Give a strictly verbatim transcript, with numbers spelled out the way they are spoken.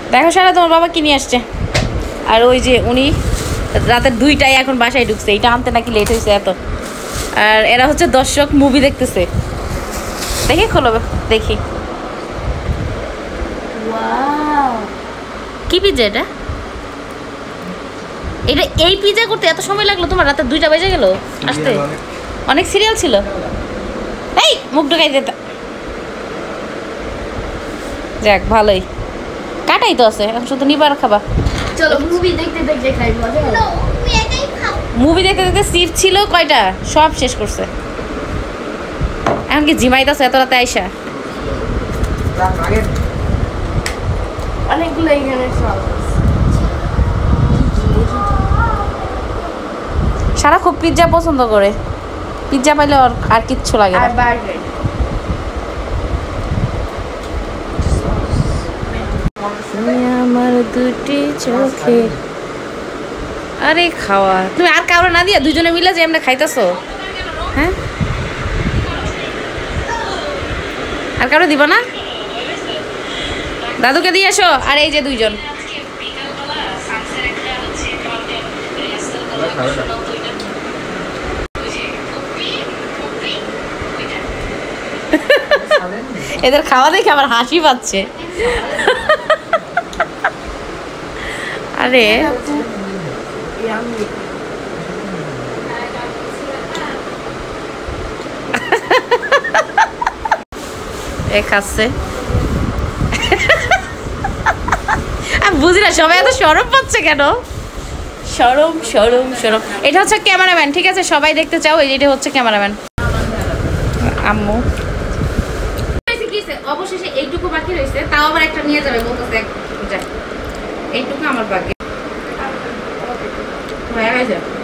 দেখো সারা তোমার বাবা কিনে আসছে। আর ওই যে উনি রাতের দুইটায় এখন বাসায় ঢুকছে, এটা আনতে নাকি লেট হয়েছে এত। আর এরা হচ্ছে দর্শক, মুভি দেখতেছে। দেখি খোলো, দেখি কি পিজ্জা এটা? এটা এই পিজ্জা করতে এত সময় লাগলো তোমার? রাতের দুইটা বেজে গেল আসতে? অনেক সিরিয়াল ছিল। এই মুখ ঢোকাই যেত। যাক ভালোই, কাটাই তো আছে, এখন শুধু নিবার খাবা। চলো মুভি দেখতে দেখতে খাই। মুভি দেখতে দেখতে সিট ছিল কয়টা, সব শেষ করছে। এখন কি জিমাইতেছে এত রাতে আইসা? অনেকগুলো এখানে সারা খুব পিজ্জা পছন্দ করে, পিজ্জা পাইলে আর আর কিচ্ছু লাগে না। আমার দুটি চোখে। আরে খাওয়া তুমি আর কারো না দিয়া দুজনে মিলে যে এমনি খাইতেছো? হ্যাঁ আর কারো দিবা না? দাদুকে দিয়ে আসো। আর এই যে দুইজন এদের খাওয়া দেখে আমার হাসি পাচ্ছে। আরে এ খাচ্ছে, আমি বুঝি না সবাই এত শরম পাচ্ছে কেন? শরম শরম শরম। এটা হচ্ছে ক্যামেরাম্যান, ঠিক আছে? সবাই দেখতে চাও, এই এটা হচ্ছে ক্যামেরাম্যান আম্মু। অবশেষে এইটুকু বাকি রয়েছে, তাও আবার একটা নিয়ে যাবে বলতেছে। এইটুকু আমার বাকি হয়ে গেছে।